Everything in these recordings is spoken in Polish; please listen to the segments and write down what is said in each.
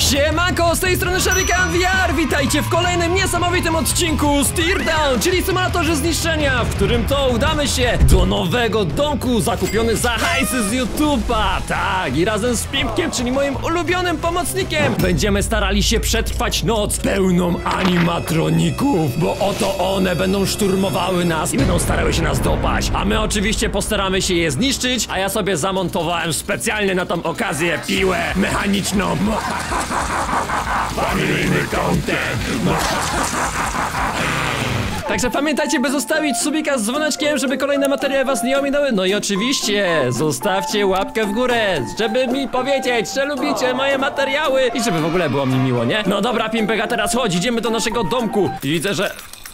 Siemanko, z tej strony Shuriken VR, witajcie w kolejnym niesamowitym odcinku z Teardown, czyli symulatorze zniszczenia, w którym to udamy się do nowego domku zakupiony za hajsy z YouTube'a. Tak, i razem z Pimpkiem, czyli moim ulubionym pomocnikiem, będziemy starali się przetrwać noc pełną animatroników, bo oto one będą szturmowały nas i będą starały się nas dopaść, a my oczywiście postaramy się je zniszczyć, a ja sobie zamontowałem specjalnie na tą okazję piłę mechaniczną. Familijny content. Także pamiętajcie, by zostawić subika z dzwoneczkiem, żeby kolejne materiały was nie ominęły. No i oczywiście zostawcie łapkę w górę, żeby mi powiedzieć, że lubicie moje materiały i żeby w ogóle było mi miło, nie? No dobra, Pimpek, a teraz chodź, idziemy do naszego domku i widzę, że...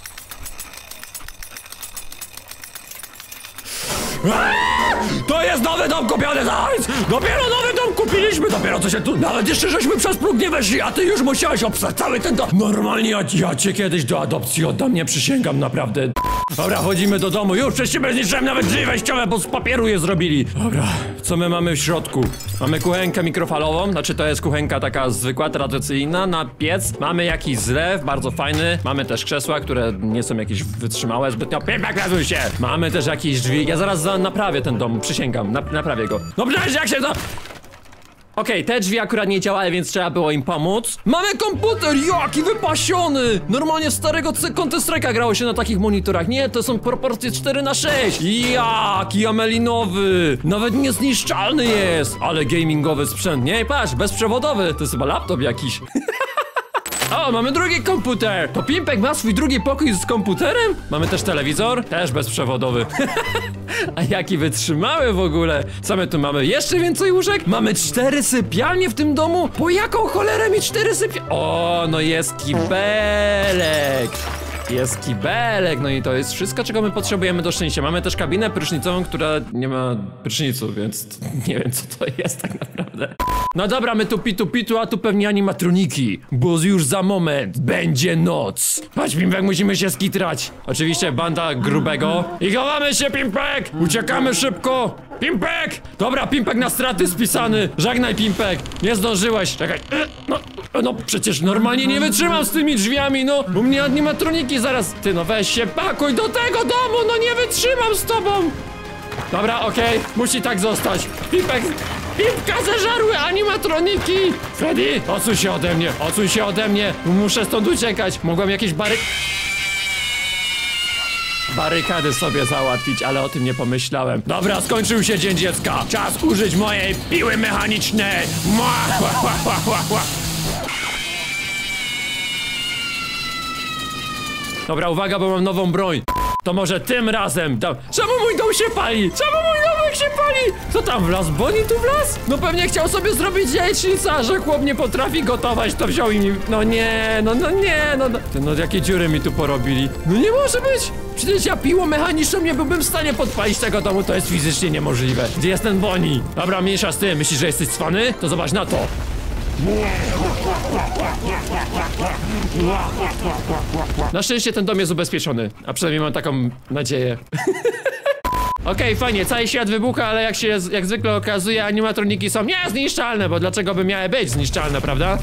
To jest nowy dom kupiony za hajs! Dopiero nowy dom kupiliśmy! Dopiero co się tu... Nawet jeszcze żeśmy przez próg nie weszli, a ty już musiałeś obsać cały ten dom! Normalnie ja cię kiedyś do adopcji oddam, nie przysięgam, naprawdę. Dobra, wchodzimy do domu, już przecież zniszczyłem nawet drzwi wejściowe, bo z papieru je zrobili. Dobra, co my mamy w środku? Mamy kuchenkę mikrofalową, znaczy to jest kuchenka taka zwykła, tradycyjna, na piec. Mamy jakiś zlew, bardzo fajny. Mamy też krzesła, które nie są jakieś wytrzymałe zbytnio. Pimpek, lezuj się! Mamy też jakieś drzwi, ja zaraz naprawię ten dom, przysięgam, naprawię go. No przecież jak się to... Okej, te drzwi akurat nie działały, więc trzeba było im pomóc. Mamy komputer, jaki wypasiony! Normalnie starego Counter-Strike'a grało się na takich monitorach. Nie, to są proporcje 4:6. Jaki amelinowy! Nawet niezniszczalny jest! Ale gamingowy sprzęt, nie? Patrz, bezprzewodowy. To jest chyba laptop jakiś. O, mamy drugi komputer! To Pimpek ma swój drugi pokój z komputerem? Mamy też telewizor, też bezprzewodowy. A jaki wytrzymały w ogóle! Co my tu mamy? Jeszcze więcej łóżek? Mamy 4 sypialnie w tym domu? Po jaką cholerę mi 4 sypialnie? O, no jest kibelek! Jest kibelek, no i to jest wszystko, czego my potrzebujemy do szczęścia. Mamy też kabinę prysznicową, która nie ma prysznicu, więc nie wiem, co to jest tak naprawdę. No dobra, my tu pitu, a tu pewnie animatroniki, bo już za moment będzie noc. Chodź, Pimpek, musimy się skitrać. Oczywiście banda grubego. I chowamy się, Pimpek! Uciekamy szybko! Pimpek! Dobra, Pimpek na straty spisany. Żegnaj, Pimpek. Nie zdążyłeś. Czekaj. No przecież normalnie nie wytrzymam z tymi drzwiami, no. U mnie animatroniki zaraz... Ty, no weź się pakuj do tego domu, no nie wytrzymam z tobą. Dobra, okej. Musi tak zostać. Pimpka zeżarły animatroniki! Freddy, odsuń się ode mnie! Muszę stąd uciekać! Mogłem jakieś barykady sobie załatwić, ale o tym nie pomyślałem. Dobra, skończył się dzień dziecka! Czas użyć mojej piły mechanicznej! Dobra, uwaga, bo mam nową broń. To może tym razem. Czemu mój dom się pali? Co tam wlazł? Bonnie tu wlazł? No pewnie chciał sobie zrobić jajecznicę, że chłop nie potrafi gotować, to wziął i mi... No nie. No jakie dziury mi tu porobili. No nie może być! Przecież ja piłą mechaniczną nie byłbym w stanie podpalić tego domu, to jest fizycznie niemożliwe. Gdzie jest ten Bonnie? Dobra, mniejsza z tym. Myślisz, że jesteś cwany? To zobacz na to. Na szczęście ten dom jest ubezpieczony, a przynajmniej mam taką nadzieję. Okej, fajnie, cały świat wybucha, ale jak zwykle okazuje, animatroniki są niezniszczalne, bo dlaczego by miały być zniszczalne, prawda?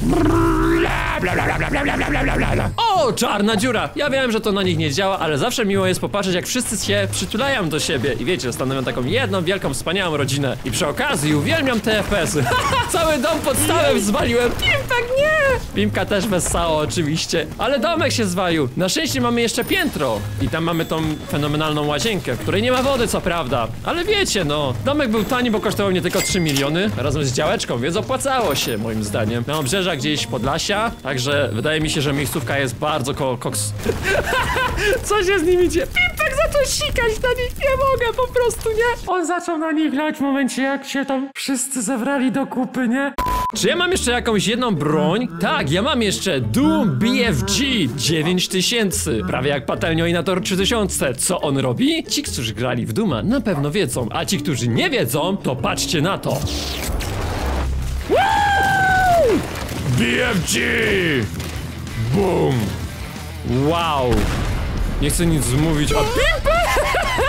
O, czarna dziura! Ja wiem, że to na nich nie działa, ale zawsze miło jest popatrzeć, jak wszyscy się przytulają do siebie i wiecie, stanowią taką jedną wielką, wspaniałą rodzinę. I przy okazji uwielbiam te FPS-y. Cały dom pod stałem zwaliłem. Pimpek, nie! Pimpka też wessało oczywiście, ale domek się zwalił. Na szczęście mamy jeszcze piętro i tam mamy tą fenomenalną łazienkę, w której nie ma wody, co prawda. Ale wiecie, no, domek był tani, bo kosztował nie tylko 3 miliony razem z działeczką, więc opłacało się, moim zdaniem. Na obrzeżach gdzieś Podlasia, także wydaje mi się, że miejscówka jest bardzo koks. Co się z nimi dzieje? Pimpek zaczął sikać na nich, nie mogę, po prostu, nie? On zaczął na nich lać w momencie, jak się tam wszyscy zebrali do kupy, nie? Czy ja mam jeszcze jakąś jedną broń? Tak, ja mam jeszcze Doom BFG 9000, prawie jak Patelnioinator 3000. Co on robi? Ci, którzy grali w Dooma, na pewno wiedzą, a ci, którzy nie wiedzą, to patrzcie na to. Woo! BFG! Boom! Wow! Nie chcę nic mówić, a Pimpek!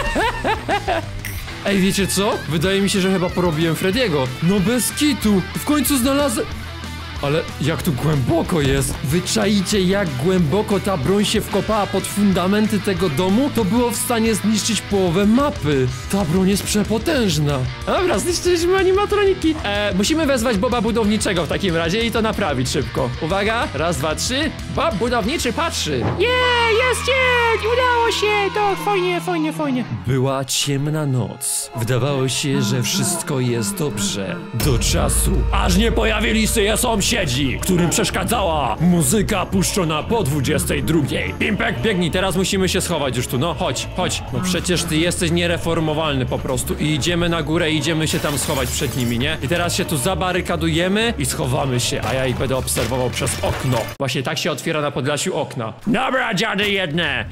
Ej, wiecie co? Wydaje mi się, że chyba porobiłem Frediego. No bez kitu! W końcu znalazłem... Ale jak tu głęboko jest? Wy czaicie, jak głęboko ta broń się wkopała pod fundamenty tego domu? To było w stanie zniszczyć połowę mapy. Ta broń jest przepotężna. Dobra, zniszczyliśmy animatroniki. Musimy wezwać Boba budowniczego w takim razie i to naprawić szybko. Uwaga, raz, dwa, trzy. Bob budowniczy patrzy. Jest cień! Udało się! To fajnie. Była ciemna noc. Wydawało się, że wszystko jest dobrze. Do czasu, aż nie pojawili się sąsiedzi, którym przeszkadzała muzyka puszczona po 22. Pimpek, biegnij, teraz musimy się schować już tu. No chodź. No przecież ty jesteś niereformowalny po prostu. I idziemy na górę i idziemy się tam schować przed nimi, nie? I teraz się tu zabarykadujemy i schowamy się, a ja ich będę obserwował przez okno. Właśnie tak się otwiera na Podlasiu okna. Dobra, dziady jedne.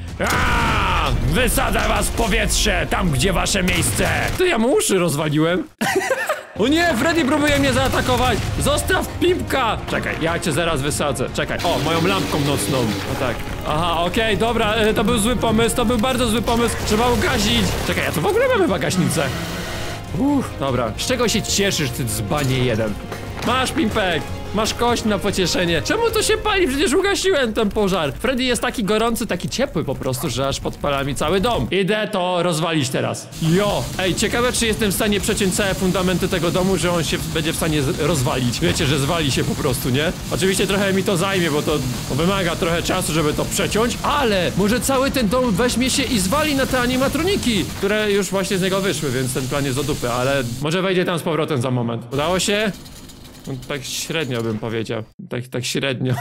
Wysadzę was w powietrze, tam gdzie wasze miejsce. To ja mu uszy rozwaliłem. O nie, Freddy próbuje mnie zaatakować. Zostaw Pimpka. Czekaj, ja cię zaraz wysadzę. Czekaj, o, moją lampką nocną. No tak. Aha, okej, dobra, to był zły pomysł, to był bardzo zły pomysł. Trzeba ugasić. Czekaj, a to w ogóle mamy bagaśnicę. Dobra, z czego się cieszysz, ty dzbanie jeden? Masz, Pimpek. Masz kość na pocieszenie. Czemu to się pali? Przecież ugasiłem ten pożar. Freddy jest taki gorący, taki ciepły po prostu, że aż podpala mi cały dom. Idę to rozwalić teraz. Jo! Ej, ciekawe, czy jestem w stanie przeciąć całe fundamenty tego domu, że on się będzie w stanie rozwalić. Wiecie, że zwali się po prostu, nie? Oczywiście trochę mi to zajmie, bo to wymaga trochę czasu, żeby to przeciąć, ale może cały ten dom weźmie się i zwali na te animatroniki, które już właśnie z niego wyszły, więc ten plan jest do dupy, ale może wejdzie tam z powrotem za moment. Udało się? No, tak średnio bym powiedział. Tak średnio.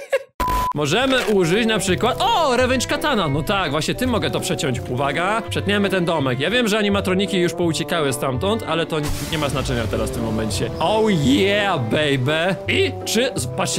Możemy użyć na przykład... O! Revenge katana! No tak, właśnie tym mogę to przeciąć. Uwaga, przetniemy ten domek. Ja wiem, że animatroniki już pouciekały stamtąd, ale to nie ma znaczenia teraz w tym momencie. Oh yeah, baby! I czy... Patrzcie,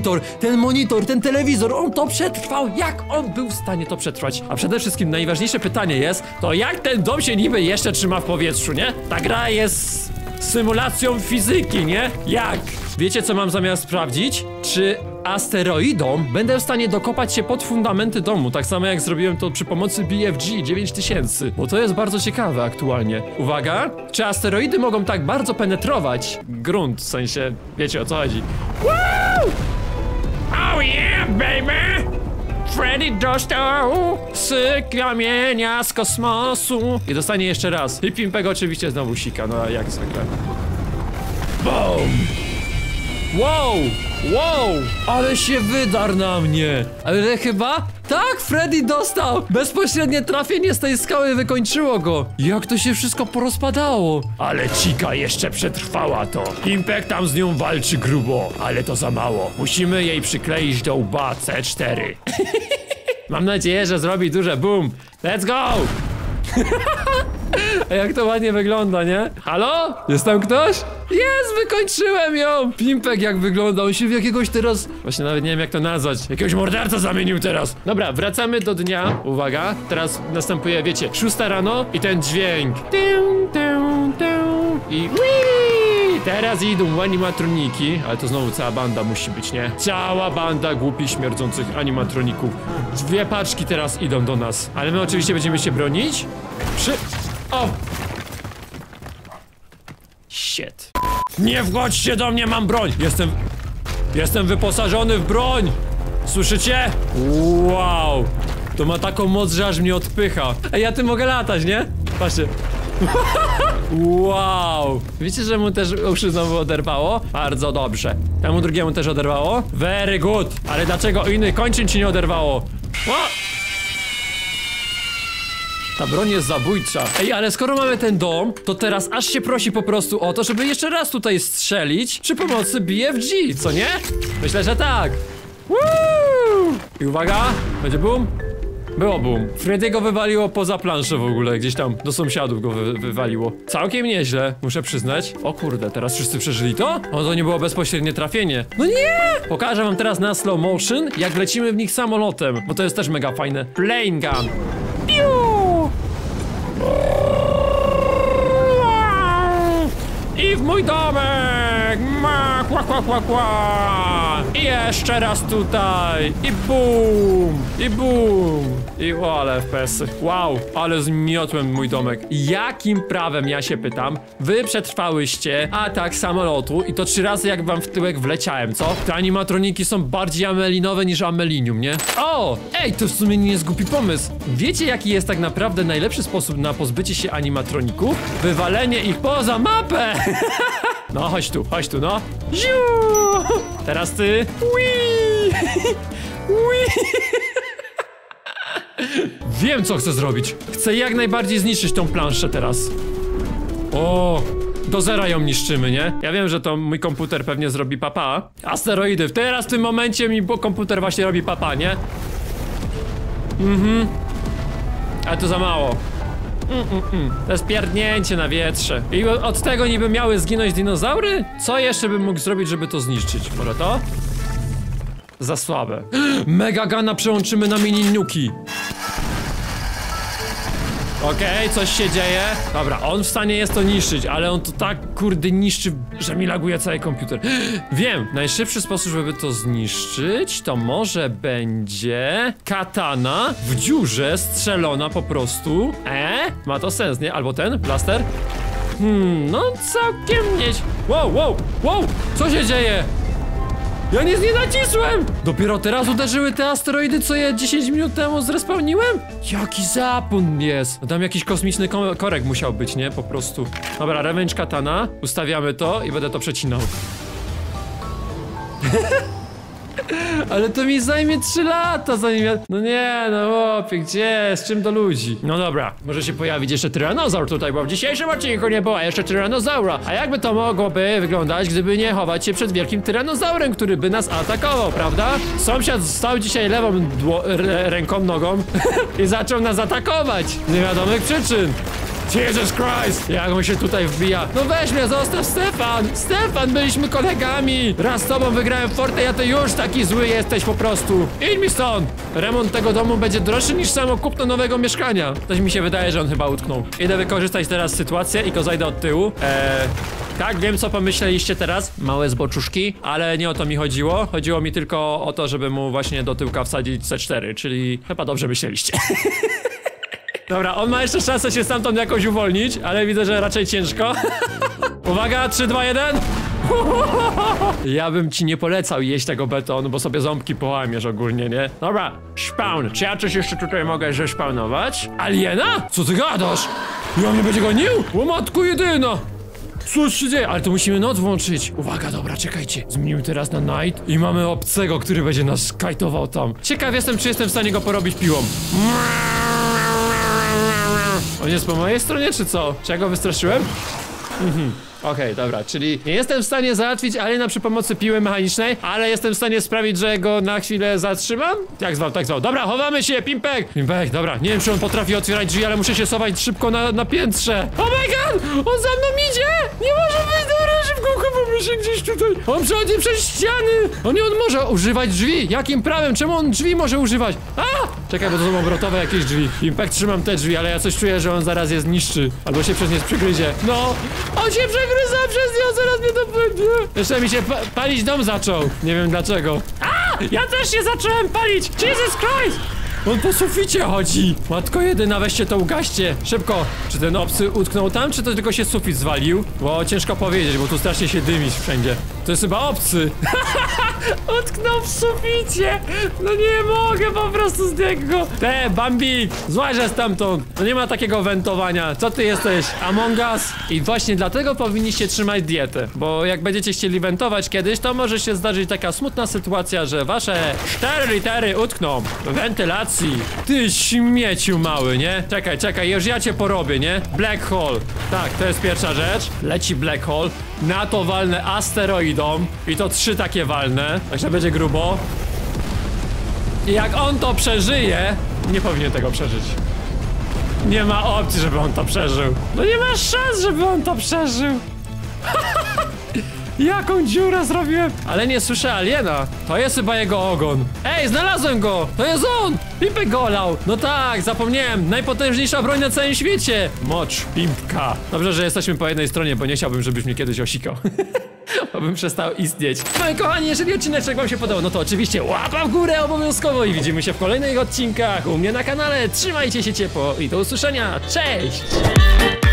ten telewizor, on to przetrwał! Jak on był w stanie to przetrwać? A przede wszystkim najważniejsze pytanie jest, to jak ten dom się niby jeszcze trzyma w powietrzu, nie? Ta gra jest... symulacją fizyki, nie? Jak? Wiecie, co mam zamiar sprawdzić? Czy asteroidą będę w stanie dokopać się pod fundamenty domu, tak samo jak zrobiłem to przy pomocy BFG 9000, bo to jest bardzo ciekawe aktualnie. Uwaga, czy asteroidy mogą tak bardzo penetrować grunt, w sensie, wiecie o co chodzi. Woo! Oh yeah, baby! Freddy dostał z kamienia z kosmosu i dostanie jeszcze raz. I Pimpego oczywiście znowu sika, no jak zwykle. BOOM! Wow! Ale się wydarł na mnie! Ale chyba... Tak, Freddy dostał! Bezpośrednie trafienie z tej skały wykończyło go! Jak to się wszystko porozpadało? Ale Chica jeszcze przetrwała to. Pimpek tam z nią walczy grubo, ale to za mało. Musimy jej przykleić do łba C4. Mam nadzieję, że zrobi duże boom. Let's go! A jak to ładnie wygląda, nie? Halo? Jest tam ktoś? Jest, wykończyłem ją! Pimpek jak wygląda, on się w jakiegoś teraz... Właśnie nawet nie wiem jak to nazwać. Jakiegoś morderca zamienił teraz. Dobra, wracamy do dnia. Uwaga, teraz następuje, wiecie, 6 rano i ten dźwięk. I wii! Teraz idą animatroniki, ale to znowu cała banda musi być, nie? Cała banda głupich, śmierdzących animatroników. 2 paczki teraz idą do nas. Ale my oczywiście będziemy się bronić. O! Shit. Nie wchodźcie do mnie, mam broń! Jestem wyposażony w broń! Słyszycie? Wow! To ma taką moc, że aż mnie odpycha. Ej, ja tym mogę latać, nie? Patrzcie. Wow! Wiecie, że mu też uszy znowu oderwało? Bardzo dobrze. Temu drugiemu też oderwało? Very good! Ale dlaczego inny kończyn ci nie oderwało? O! Ta broń jest zabójcza. Ej, ale skoro mamy ten dom, to teraz aż się prosi po prostu o to, żeby jeszcze raz tutaj strzelić przy pomocy BFG, co nie? Myślę, że tak. Woo! I uwaga, będzie boom. Było boom. Freddy'ego wywaliło poza planszę w ogóle, gdzieś tam do sąsiadów go wywaliło. Całkiem nieźle, muszę przyznać. O kurde, teraz wszyscy przeżyli to? O, to nie było bezpośrednie trafienie. No nie! Pokażę wam teraz na slow motion, jak lecimy w nich samolotem, bo to jest też mega fajne. Plane gun. Piu! I w mój domek! Ma, kła. I jeszcze raz tutaj. I bum. I bum. I o, ale FPS-y. Wow, ale zmiotłem mój domek. Jakim prawem, ja się pytam, wy przetrwałyście atak samolotu i to 3 razy jak wam w tyłek wleciałem, co? Te animatroniki są bardziej amelinowe niż amelinium, nie? O! Ej, to w sumie nie jest głupi pomysł. Wiecie, jaki jest tak naprawdę najlepszy sposób na pozbycie się animatroników? Wywalenie ich poza mapę! No, chodź tu, no. Ziu! Teraz ty. Wii! Wii! Wiem, co chcę zrobić. Chcę jak najbardziej zniszczyć tą planszę teraz. O! Do zera ją niszczymy, nie? Ja wiem, że to mój komputer pewnie zrobi papa. Asteroidy. Teraz w tym momencie mi komputer właśnie robi papa, nie? Ale to za mało. To jest pierdnięcie na wietrze. I od tego niby miały zginąć dinozaury? Co jeszcze bym mógł zrobić, żeby to zniszczyć? Może to? Za słabe. Megagana przełączymy na mini nuki. Okej, coś się dzieje. Dobra, on w stanie jest to niszczyć, ale on to tak kurde niszczy, że mi laguje cały komputer. Wiem, najszybszy sposób, żeby to zniszczyć, to może będzie katana w dziurze strzelona po prostu. Ma to sens, nie? Albo ten, blaster. No całkiem nieźle. Wow, co się dzieje? Ja nic nie nacisłem! Dopiero teraz uderzyły te asteroidy, co je 10 minut temu zrespawniłem? Jaki zapłon jest! No tam jakiś kosmiczny korek musiał być, nie? Po prostu. Dobra, revenge katana. Ustawiamy to i będę to przecinał. Ale to mi zajmie 3 lata, zanim ja... No nie, no chłopie, gdzie? Z czym do ludzi? No dobra, może się pojawić jeszcze tyranozaur tutaj, bo w dzisiejszym odcinku nie było jeszcze tyranozaura. A jakby to mogłoby wyglądać, gdyby nie chować się przed wielkim tyranozaurem, który by nas atakował, prawda? Sąsiad stał dzisiaj lewą ręką, nogą i zaczął nas atakować z niewiadomych przyczyn. Jesus Christ! Jak on się tutaj wbija? No weź mnie, zostaw Stefan! Stefan, byliśmy kolegami! Raz z tobą wygrałem w Fortnite, a ty już taki zły jesteś po prostu! Idź mi stąd! Remont tego domu będzie droższy niż samo kupno nowego mieszkania. Coś mi się wydaje, że on chyba utknął. Idę wykorzystać teraz sytuację i go zajdę od tyłu. Tak, wiem co pomyśleliście teraz. Małe zboczuszki, ale nie o to mi chodziło. Chodziło mi tylko o to, żeby mu właśnie do tyłka wsadzić C4, czyli chyba dobrze myśleliście. Dobra, on ma jeszcze szansę się stamtąd jakoś uwolnić, ale widzę, że raczej ciężko. Uwaga, 3, 2, 1. Ja bym ci nie polecał jeść tego betonu, bo sobie ząbki połamiesz ogólnie, nie? Dobra, spawn. Czy ja coś jeszcze tutaj mogę zespawnować? Aliena? Co ty gadasz? I on mnie będzie gonił? O matko jedyna! Co się dzieje? Ale to musimy noc włączyć. Uwaga, dobra, czekajcie. Zmienimy teraz na night i mamy obcego, który będzie nas kajtował tam. Ciekaw jestem, czy jestem w stanie go porobić piłą. On jest po mojej stronie, czy co? Czy ja go wystraszyłem? Okej, dobra, czyli nie jestem w stanie załatwić aliena przy pomocy piły mechanicznej, ale jestem w stanie sprawić, że go na chwilę zatrzymam? Jak zwał, tak zwał. Dobra, chowamy się, Pimpek! Pimpek, dobra, nie wiem, czy on potrafi otwierać drzwi, ale muszę się schować szybko na piętrze. Oh my god! On za mną idzie! Nie może być, dobra, szybko chowamy się gdzieś tutaj. On przechodzi przez ściany! On nie może używać drzwi! Jakim prawem? Czemu on drzwi może używać? Czekaj, bo to są obrotowe jakieś drzwi. Pimpek, trzymam te drzwi, ale ja coś czuję, że on zaraz je zniszczy. Albo się przez nie przegryzie. No! On się przegryza przez nią, zaraz mnie to będzie. Jeszcze mi się palić dom zaczął. Nie wiem dlaczego. Ja też się zacząłem palić! Jesus Christ! On po suficie chodzi! Matko jedyna, weźcie to ugaście! Szybko! Czy ten obcy utknął tam, czy to tylko się sufit zwalił? Bo ciężko powiedzieć, bo tu strasznie się dymić wszędzie. To jest chyba obcy! Utknął w suficie! No nie mogę po prostu z niego! Bambi! Złażę stamtąd! No nie ma takiego wentowania. Co ty jesteś? Among Us? I właśnie dlatego powinniście trzymać dietę. Bo jak będziecie chcieli wentować kiedyś, to może się zdarzyć taka smutna sytuacja, że wasze 4 litery utkną w wentylacji. Ty śmieciu mały, nie? Czekaj, już ja cię porobię, nie? Black hole. Tak, to jest pierwsza rzecz. Leci black hole. Na to walnę asteroidą. I to 3 takie walnę. Także będzie grubo. I jak on to przeżyje, nie powinien tego przeżyć. Nie ma opcji, żeby on to przeżył. No nie ma szans, żeby on to przeżył. Jaką dziurę zrobiłem? Ale nie słyszę aliena. To jest chyba jego ogon. Ej, znalazłem go! To jest on! Pimpek go olał. No tak, zapomniałem. Najpotężniejsza broń na całym świecie. Mocz Pimpka. Dobrze, że jesteśmy po jednej stronie, bo nie chciałbym, żebyś mnie kiedyś osikał. Obym przestał istnieć. No i kochani, jeżeli odcineczek wam się podobał, no to oczywiście łapa w górę obowiązkowo i widzimy się w kolejnych odcinkach u mnie na kanale. Trzymajcie się ciepło i do usłyszenia. Cześć!